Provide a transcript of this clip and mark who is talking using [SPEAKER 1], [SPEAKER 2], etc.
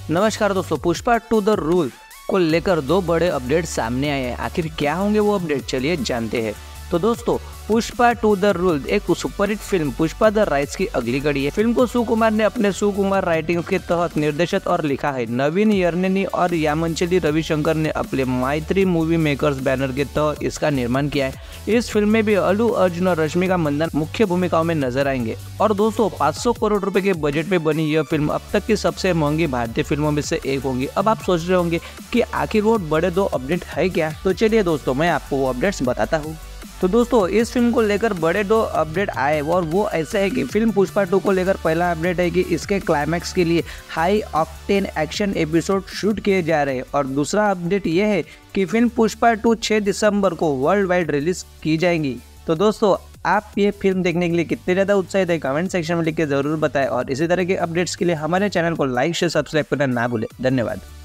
[SPEAKER 1] नमस्कार दोस्तों, Pushpa two the rule को लेकर दो बड़े अपडेट सामने आए हैं। आखिर क्या होंगे वो अपडेट, चलिए जानते हैं। तो दोस्तों, पुष्पा टू द रूल एक superhit film Pushpa the rise की अगली कड़ी है। फिल्म को सुकुमार ने अपने सुकुमार राइटिंग के तहत निर्देशित और लिखा है। नवीन यर्नेनी और यामंचली रविशंकर ने अपने मैत्री मूवी मेकर्स बैनर के तहत इसका निर्माण किया है। इस फिल्म में भी अल्लू अर्जुन और रश्मिका मंदाना मुख्य भूमिकाओं में नजर आएंगे। और दोस्तों, 500 करोड़ रुपए के बजट में बनी यह फिल्म अब तक की सबसे महंगी भारतीय फिल्मों में से एक होगी। अब आप सोच रहे होंगे कि आखिर वो बड़े दो अपडेट है क्या, तो चलिए दोस्तों मैं आपको वो अपडेट्स बताता हूँ। तो दोस्तों, इस फिल्म को लेकर बड़े दो अपडेट आए और वो ऐसे है कि फिल्म पुष्पा 2 को लेकर पहला अपडेट है कि इसके क्लाइमैक्स के लिए high octane action episode shoot किए जा रहे हैं। और दूसरा अपडेट ये है कि फिल्म पुष्पा 2 6 दिसंबर को वर्ल्ड वाइड रिलीज की जाएगी। तो दोस्तों, आप ये फिल्म देखने के लिए कितने ज़्यादा उत्साहित है कमेंट सेक्शन में लिख के ज़रूर बताएं। और इसी तरह के अपडेट्स के लिए हमारे चैनल को लाइक शेयर सब्सक्राइब करना ना भूलें। धन्यवाद।